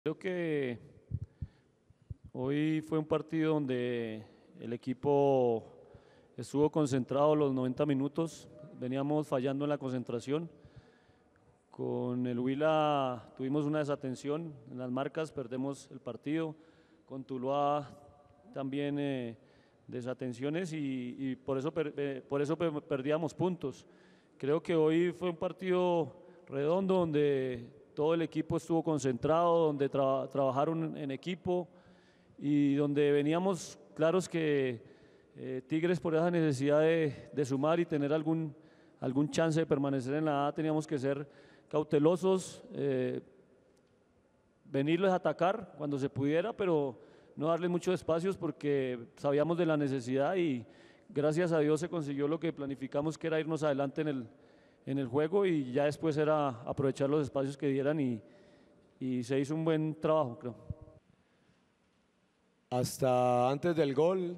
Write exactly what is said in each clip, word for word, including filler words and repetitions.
Creo que hoy fue un partido donde el equipo estuvo concentrado los noventa minutos, veníamos fallando en la concentración. Con el Huila tuvimos una desatención en las marcas, perdemos el partido. Con Tuluá también eh, desatenciones y, y por eso, per, eh, por eso per, perdíamos puntos. Creo que hoy fue un partido redondo donde todo el equipo estuvo concentrado, donde tra trabajaron en equipo y donde veníamos claros que eh, Tigres, por esa necesidad de, de sumar y tener algún, algún chance de permanecer en la A, teníamos que ser cautelosos, eh, venirles a atacar cuando se pudiera, pero no darle muchos espacios porque sabíamos de la necesidad y gracias a Dios se consiguió lo que planificamos, que era irnos adelante en el, en el juego, y ya después era aprovechar los espacios que dieran y, y se hizo un buen trabajo, creo. Hasta antes del gol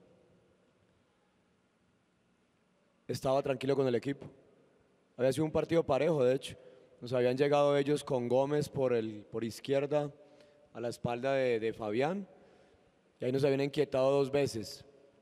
estaba tranquilo con el equipo. Había sido un partido parejo, de hecho. Nos habían llegado ellos con Gómez por, el, por izquierda a la espalda de, de Fabián, y ahí nos habían inquietado dos veces.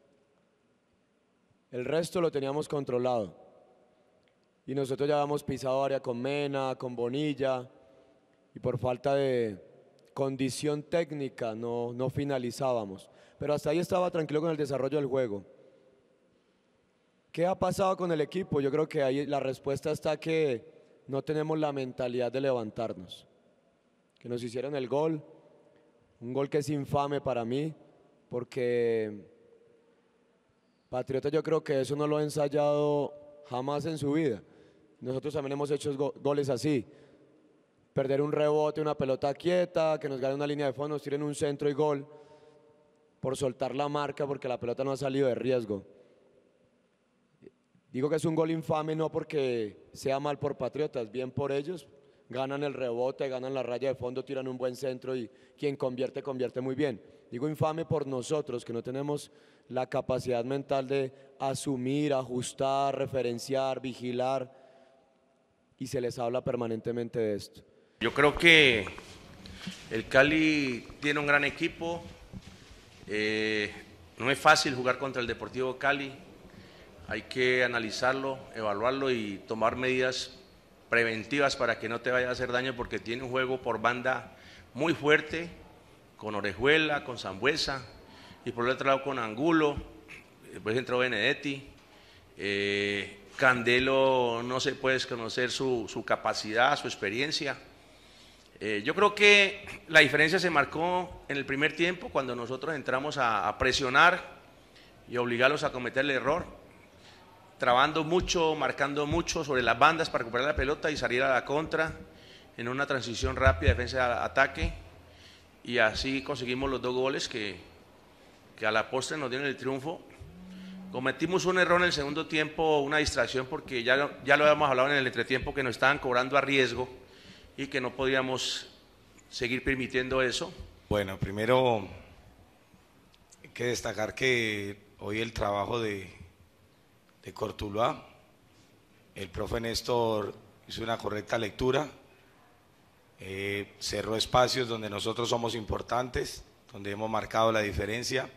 El resto lo teníamos controlado y nosotros ya habíamos pisado área con Mena, con Bonilla, y por falta de condición técnica no, no finalizábamos. Pero hasta ahí estaba tranquilo con el desarrollo del juego. ¿Qué ha pasado con el equipo? Yo creo que ahí la respuesta está que no tenemos la mentalidad de levantarnos. Que nos hicieron el gol, un gol que es infame para mí, porque Patriota yo creo que eso no lo ha ensayado jamás en su vida. Nosotros también hemos hecho go goles así. Perder un rebote, una pelota quieta, que nos gane una línea de fondo, nos tiren un centro y gol por soltar la marca porque la pelota no ha salido de riesgo. Digo que es un gol infame no porque sea mal por Patriotas, bien por ellos. Ganan el rebote, ganan la raya de fondo, tiran un buen centro y quien convierte, convierte muy bien. Digo infame por nosotros, que no tenemos la capacidad mental de asumir, ajustar, referenciar, vigilar, y se les habla permanentemente de esto. Yo creo que el Cali tiene un gran equipo, eh, no es fácil jugar contra el Deportivo Cali, hay que analizarlo, evaluarlo y tomar medidas preventivas para que no te vaya a hacer daño, porque tiene un juego por banda muy fuerte, con Orejuela, con Sambuesa, y por el otro lado con Angulo, después entró Benedetti, eh, Candelo no se puede desconocer su, su capacidad, su experiencia. Eh, yo creo que la diferencia se marcó en el primer tiempo cuando nosotros entramos a, a presionar y obligarlos a cometer el error, trabando mucho, marcando mucho sobre las bandas para recuperar la pelota y salir a la contra en una transición rápida, defensa-ataque, y así conseguimos los dos goles que, que a la postre nos dieron el triunfo. Cometimos un error en el segundo tiempo, una distracción, porque ya, ya lo habíamos hablado en el entretiempo, que nos estaban cobrando a riesgo y que no podíamos seguir permitiendo eso. Bueno, primero hay que destacar que hoy el trabajo de, de Cortuluá, el profe Néstor hizo una correcta lectura, eh, cerró espacios donde nosotros somos importantes, donde hemos marcado la diferencia.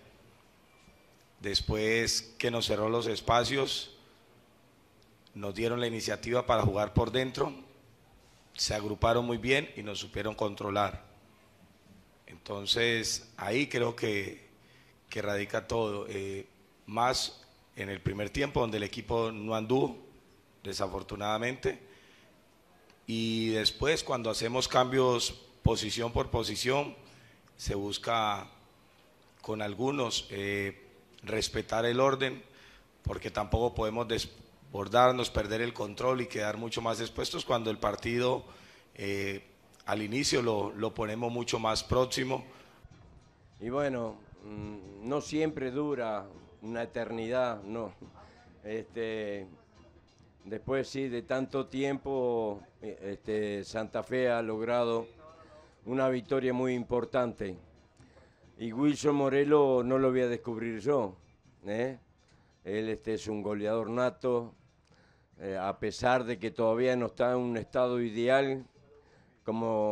Después que nos cerró los espacios, nos dieron la iniciativa para jugar por dentro, se agruparon muy bien y nos supieron controlar. Entonces ahí creo que, que radica todo, eh, más en el primer tiempo donde el equipo no anduvo, desafortunadamente, y después cuando hacemos cambios posición por posición, se busca con algunos eh, respetar el orden, porque tampoco podemos desbordarnos, perder el control y quedar mucho más expuestos cuando el partido eh, al inicio lo, lo ponemos mucho más próximo. Y bueno, no siempre dura una eternidad, no. Este, después sí, de tanto tiempo, este, Santa Fe ha logrado una victoria muy importante. Y Wilson Morelos no lo voy a descubrir yo, ¿eh? Él este, es un goleador nato, eh, a pesar de que todavía no está en un estado ideal, como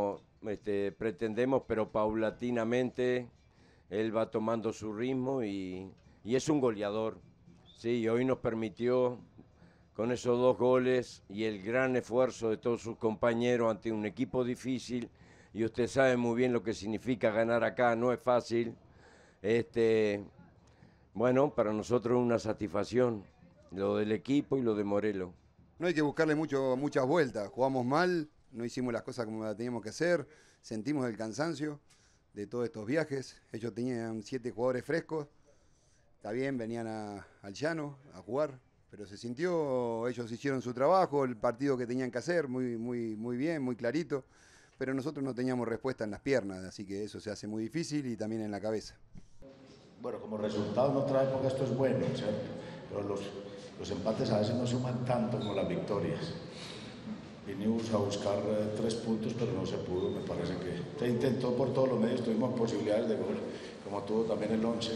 este, pretendemos, pero paulatinamente él va tomando su ritmo y, y es un goleador. Sí, hoy nos permitió, con esos dos goles y el gran esfuerzo de todos sus compañeros ante un equipo difícil, y usted sabe muy bien lo que significa ganar acá, no es fácil. Este, bueno, para nosotros es una satisfacción, lo del equipo y lo de Morelos. No hay que buscarle mucho, muchas vueltas, jugamos mal, no hicimos las cosas como las teníamos que hacer, sentimos el cansancio de todos estos viajes, ellos tenían siete jugadores frescos, está bien, venían a, al llano a jugar, pero se sintió, ellos hicieron su trabajo, el partido que tenían que hacer, muy, muy, muy bien, muy clarito, pero nosotros no teníamos respuesta en las piernas, así que eso se hace muy difícil y también en la cabeza. Bueno, como resultado en otra época esto es bueno, ¿cierto? Pero los, los empates a veces no suman tanto como las victorias. Vinimos a buscar eh, tres puntos, pero no se pudo, me parece que se intentó por todos los medios, tuvimos posibilidades de gol, como tuvo también el once.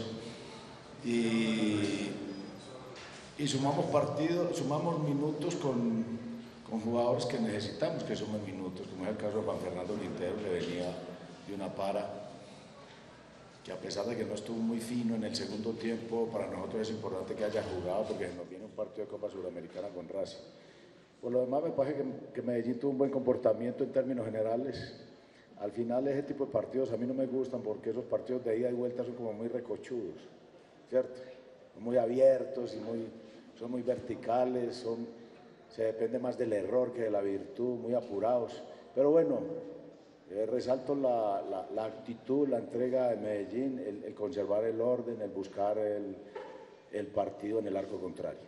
Y, y sumamos partidos, sumamos minutos con, con jugadores que necesitamos que sumen minutos, como es el caso de Juan Fernando Quintero, que venía de una para, que a pesar de que no estuvo muy fino en el segundo tiempo, para nosotros es importante que haya jugado porque nos viene un partido de Copa Suramericana con Racing. Por lo demás me parece que, que Medellín tuvo un buen comportamiento en términos generales. Al final ese tipo de partidos a mí no me gustan porque esos partidos de ida y vuelta son como muy recochudos, ¿cierto? Son muy abiertos y muy, son muy verticales, son, se depende más del error que de la virtud, muy apurados. Pero bueno, eh, resalto la, la, la actitud, la entrega de Medellín, el, el conservar el orden, el buscar el, el partido en el arco contrario.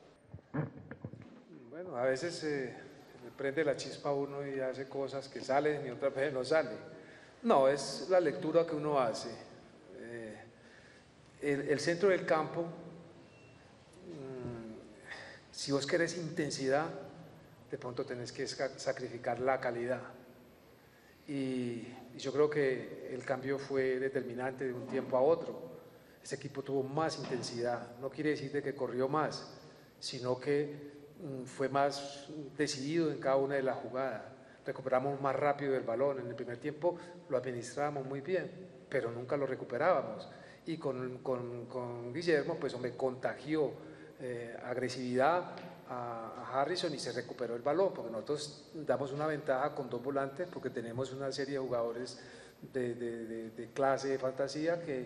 Bueno, a veces eh, le prende la chispa a uno y hace cosas que salen y otras veces no salen. No, es la lectura que uno hace. Eh, el, el centro del campo, mmm, si vos querés intensidad, de pronto tenés que sacrificar la calidad. Y, y yo creo que el cambio fue determinante de un tiempo a otro. Ese equipo tuvo más intensidad, no quiere decir de que corrió más, sino que fue más decidido en cada una de las jugadas, recuperamos más rápido el balón, en el primer tiempo lo administrábamos muy bien, pero nunca lo recuperábamos, y con, con, con Guillermo pues me contagió eh, agresividad a, a Harrison y se recuperó el balón, porque nosotros damos una ventaja con dos volantes, porque tenemos una serie de jugadores de, de, de, de clase de fantasía que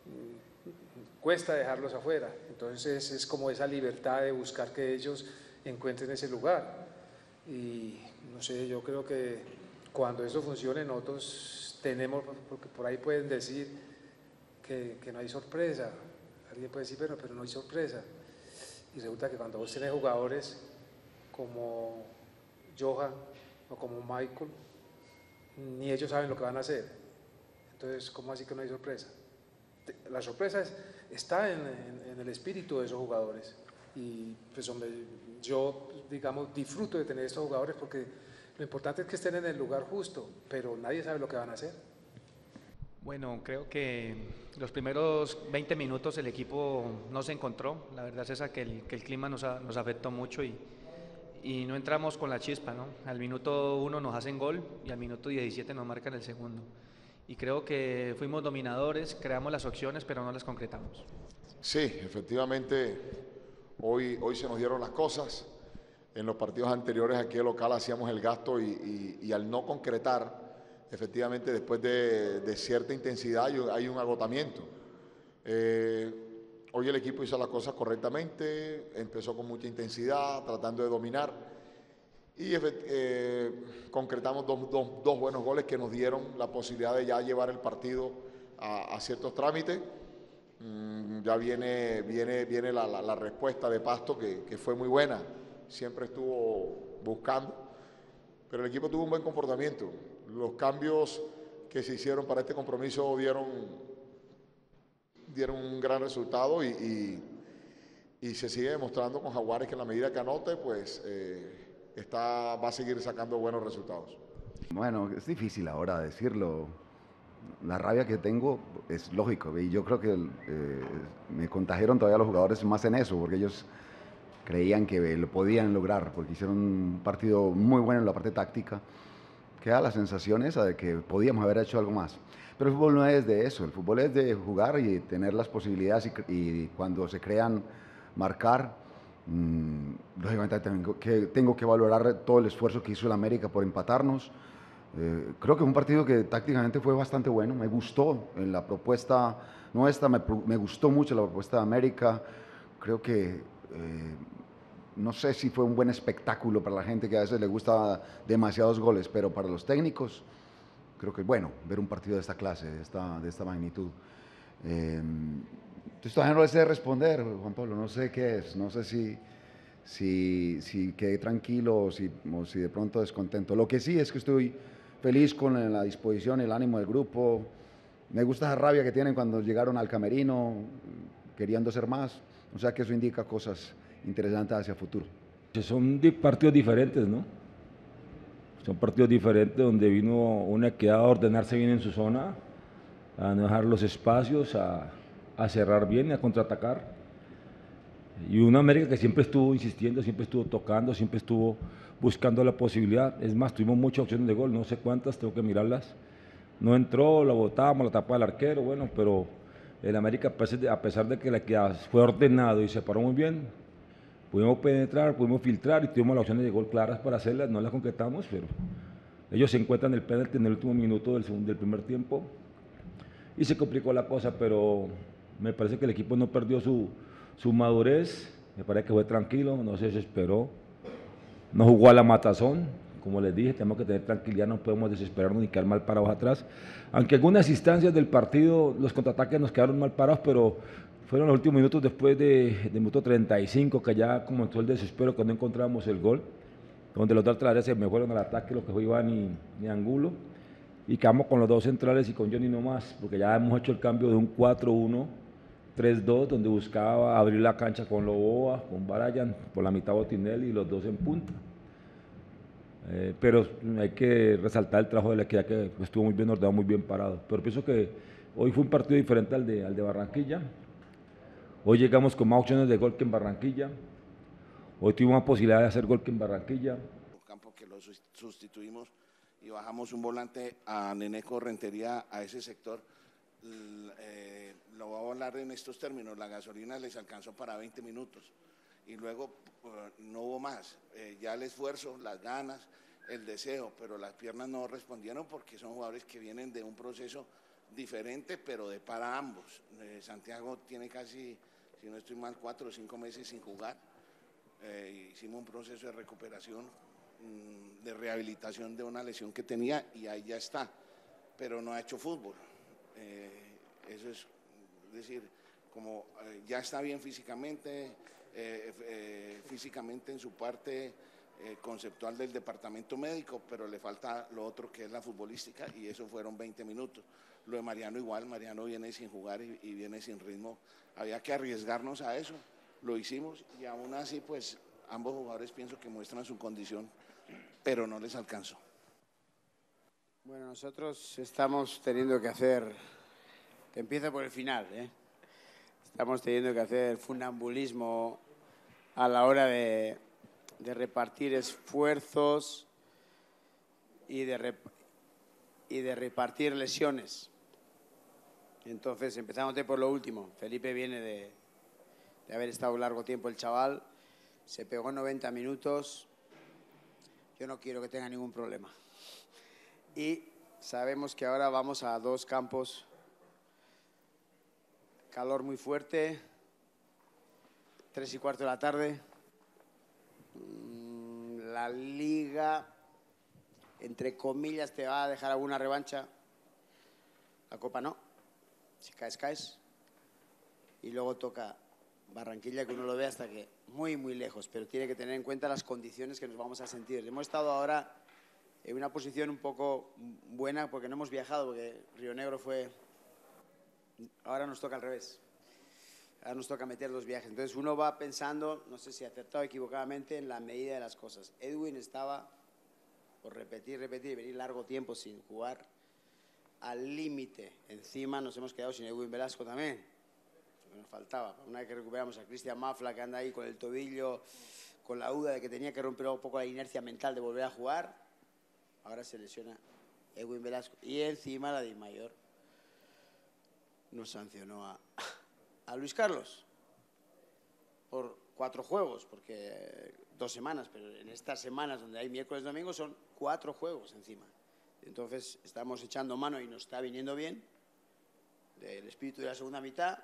mm, cuesta dejarlos afuera, entonces es como esa libertad de buscar que ellos encuentren ese lugar. Y no sé, yo creo que cuando eso funcione nosotros tenemos, porque por ahí pueden decir que, que no hay sorpresa, alguien puede decir pero, pero no hay sorpresa, y resulta que cuando vos tenés jugadores como Johan o como Michael, ni ellos saben lo que van a hacer, entonces ¿cómo así que no hay sorpresa? La sorpresa es, está en, en, en el espíritu de esos jugadores. Y pues hombre, yo digamos disfruto de tener estos jugadores porque lo importante es que estén en el lugar justo, pero nadie sabe lo que van a hacer. Bueno, creo que los primeros veinte minutos el equipo no se encontró, la verdad es esa que el, que el clima nos, a, nos afectó mucho y, y no entramos con la chispa, ¿no? Al minuto uno nos hacen gol y al minuto diecisiete nos marcan el segundo. Y creo que fuimos dominadores, creamos las opciones, pero no las concretamos. Sí, efectivamente. Hoy, hoy se nos dieron las cosas. En los partidos anteriores aquí de local hacíamos el gasto y, y, y al no concretar, efectivamente después de, de cierta intensidad hay, hay un agotamiento. Eh, hoy el equipo hizo las cosas correctamente, empezó con mucha intensidad, tratando de dominar y eh, concretamos dos, dos, dos buenos goles que nos dieron la posibilidad de ya llevar el partido a, a ciertos trámites. Mm, ya viene, viene, viene la, la, la respuesta de Pasto que, que fue muy buena, siempre estuvo buscando, pero el equipo tuvo un buen comportamiento. Los cambios que se hicieron para este compromiso dieron, dieron un gran resultado y, y, y se sigue demostrando con Jaguares que en la medida que anote pues eh, está, va a seguir sacando buenos resultados. Bueno, es difícil ahora decirlo. La rabia que tengo es lógico y yo creo que eh, me contagiaron todavía los jugadores más en eso, porque ellos creían que lo podían lograr, porque hicieron un partido muy bueno en la parte táctica queda la sensación esa de que podíamos haber hecho algo más. Pero el fútbol no es de eso, el fútbol es de jugar y tener las posibilidades y, y cuando se crean, marcar. Mmm, lógicamente tengo que, tengo que valorar todo el esfuerzo que hizo el América por empatarnos. Eh, creo que fue un partido que tácticamente fue bastante bueno, me gustó en la propuesta nuestra, me, me gustó mucho la propuesta de América. Creo que, eh, no sé si fue un buen espectáculo para la gente que a veces le gusta demasiados goles, pero para los técnicos creo que es bueno ver un partido de esta clase, de esta, de esta magnitud. Eh, entonces todavía no le sé responder, Juan Pablo, no sé qué es, no sé si, si, si quedé tranquilo o si, o si de pronto descontento. Lo que sí es que estoy feliz con la disposición, el ánimo del grupo. Me gusta esa rabia que tienen cuando llegaron al camerino, queriendo ser más. O sea que eso indica cosas interesantes hacia el futuro. Son partidos diferentes, ¿no? Son partidos diferentes donde vino una equidad a ordenarse bien en su zona, a no dejar los espacios, a, a cerrar bien y a contraatacar. Y una América que siempre estuvo insistiendo, siempre estuvo tocando, siempre estuvo buscando la posibilidad. Es más, tuvimos muchas opciones de gol, no sé cuántas, tengo que mirarlas. No entró, la botábamos, la tapaba el arquero, bueno, pero el América, a pesar de que la equidad fue ordenado y se paró muy bien, pudimos penetrar, pudimos filtrar y tuvimos las opciones de gol claras para hacerlas, no las concretamos, pero ellos se encuentran el penalti en el último minuto del, segundo, del primer tiempo y se complicó la cosa, pero me parece que el equipo no perdió su, su madurez, me parece que fue tranquilo, no se desesperó, no jugó a la matazón, como les dije, tenemos que tener tranquilidad, no podemos desesperarnos ni quedar mal parados atrás, aunque en algunas instancias del partido los contraataques nos quedaron mal parados, pero fueron los últimos minutos después de, de minuto treinta y cinco, que ya comenzó el desespero, que no encontramos el gol, donde los dos laterales se me fueron al ataque, lo que fue Iván y, y Angulo, y quedamos con los dos centrales y con Johnny no más, porque ya hemos hecho el cambio de un cuatro uno tres dos, donde buscaba abrir la cancha con Loboa, con Barayan, por la mitad Botinelli y los dos en punta. Eh, pero hay que resaltar el trabajo de la equidad, que estuvo muy bien ordenado, muy bien parado. Pero pienso que hoy fue un partido diferente al de, al de Barranquilla. Hoy llegamos con más opciones de gol que en Barranquilla. Hoy tuvimos una posibilidad de hacer gol que en Barranquilla. Campo que lo sustituimos y bajamos un volante a Neneco Rentería a ese sector. Eh, lo voy a hablar en estos términos: la gasolina les alcanzó para veinte minutos y luego uh, no hubo más. Eh, ya el esfuerzo, las ganas, el deseo, pero las piernas no respondieron porque son jugadores que vienen de un proceso diferente, pero de para ambos. Eh, Santiago tiene casi, si no estoy mal, cuatro o cinco meses sin jugar. Eh, hicimos un proceso de recuperación, mmm, de rehabilitación de una lesión que tenía y ahí ya está, pero no ha hecho fútbol. Eh, eso es, es decir, como eh, ya está bien físicamente, eh, eh, físicamente en su parte eh, conceptual del departamento médico, pero le falta lo otro que es la futbolística y eso fueron veinte minutos. Lo de Mariano igual, Mariano viene sin jugar y, y viene sin ritmo, había que arriesgarnos a eso, lo hicimos y aún así pues ambos jugadores pienso que muestran su condición, pero no les alcanzó. Bueno, nosotros estamos teniendo que hacer, que empieza por el final, ¿eh? Estamos teniendo que hacer funambulismo a la hora de, de repartir esfuerzos y de, rep, y de repartir lesiones. Entonces, empezamos por lo último. Felipe viene de, de haber estado largo tiempo el chaval, se pegó noventa minutos, yo no quiero que tenga ningún problema. Y sabemos que ahora vamos a dos campos, calor muy fuerte, tres y cuarto de la tarde, la liga, entre comillas, te va a dejar alguna revancha, la copa no, si caes, caes, y luego toca Barranquilla, que uno lo ve hasta que muy, muy lejos, pero tiene que tener en cuenta las condiciones que nos vamos a sentir. Hemos estado ahora en una posición un poco buena porque no hemos viajado, porque Río Negro fue... Ahora nos toca al revés. Ahora nos toca meter dos viajes. Entonces uno va pensando, no sé si acertado o equivocadamente, en la medida de las cosas. Edwin estaba, por repetir, repetir, venir largo tiempo sin jugar, al límite. Encima nos hemos quedado sin Edwin Velasco también. Nos faltaba. Una vez que recuperamos a Cristian Mafla, que anda ahí con el tobillo, con la duda de que tenía que romper un poco la inercia mental de volver a jugar, ahora se lesiona Edwin Velasco. Y encima la Dimayor nos sancionó a, a Luis Carlos por cuatro juegos, porque dos semanas, pero en estas semanas donde hay miércoles y domingo son cuatro juegos encima. Entonces estamos echando mano y nos está viniendo bien del espíritu de la segunda mitad,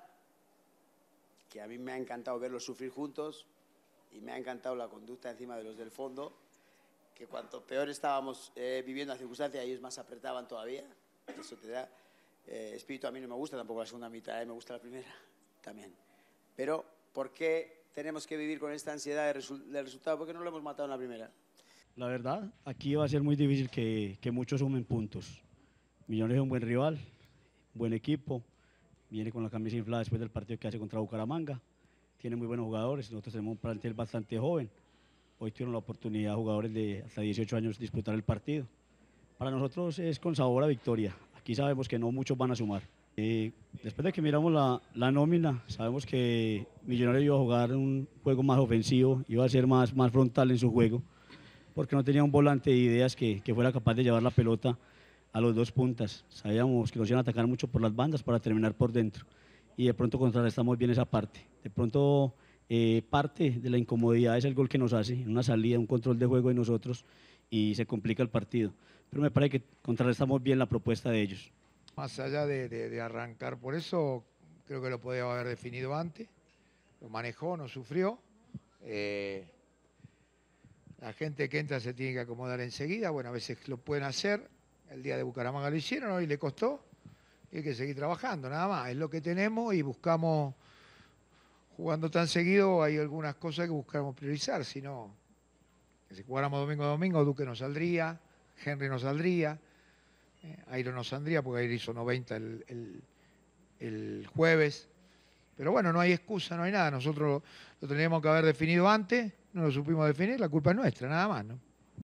que a mí me ha encantado verlos sufrir juntos y me ha encantado la conducta encima de los del fondo, que cuanto peor estábamos eh, viviendo la circunstancia, ellos más apretaban todavía. Eso te da eh, espíritu. A mí no me gusta tampoco la segunda mitad, eh, me gusta la primera también. Pero, ¿por qué tenemos que vivir con esta ansiedad de resu del resultado? ¿Por qué no lo hemos matado en la primera? La verdad, aquí va a ser muy difícil que, que muchos sumen puntos. Millones es un buen rival, buen equipo, viene con la camisa inflada después del partido que hace contra Bucaramanga, tiene muy buenos jugadores, nosotros tenemos un plantel bastante joven, hoy tuvieron la oportunidad jugadores de hasta dieciocho años disputar el partido. Para nosotros es con sabor a victoria, aquí sabemos que no muchos van a sumar. Eh, después de que miramos la, la nómina, sabemos que Millonarios iba a jugar un juego más ofensivo, iba a ser más, más frontal en su juego, porque no tenía un volante de ideas que, que fuera capaz de llevar la pelota a los dos puntas. Sabíamos que nos iban a atacar mucho por las bandas para terminar por dentro, y de pronto contrarrestamos bien esa parte. De pronto eh, parte de la incomodidad es el gol que nos hace, una salida, un control de juego de nosotros, y se complica el partido. Pero me parece que contrarrestamos bien la propuesta de ellos. Más allá de, de, de arrancar por eso, creo que lo podía haber definido antes, lo manejó, no sufrió. Eh, La gente que entra se tiene que acomodar enseguida, bueno, a veces lo pueden hacer, el día de Bucaramanga lo hicieron, hoy le costó, y hay que seguir trabajando, nada más, es lo que tenemos y buscamos, jugando tan seguido, hay algunas cosas que buscamos priorizar, si no, que si jugáramos domingo a domingo, Duque no saldría, Henry no saldría, eh, Airo no saldría, porque Airo hizo noventa el, el, el jueves, pero bueno, no hay excusa, no hay nada, nosotros lo, lo teníamos que haber definido antes, no lo supimos definir, la culpa es nuestra, nada más, ¿no?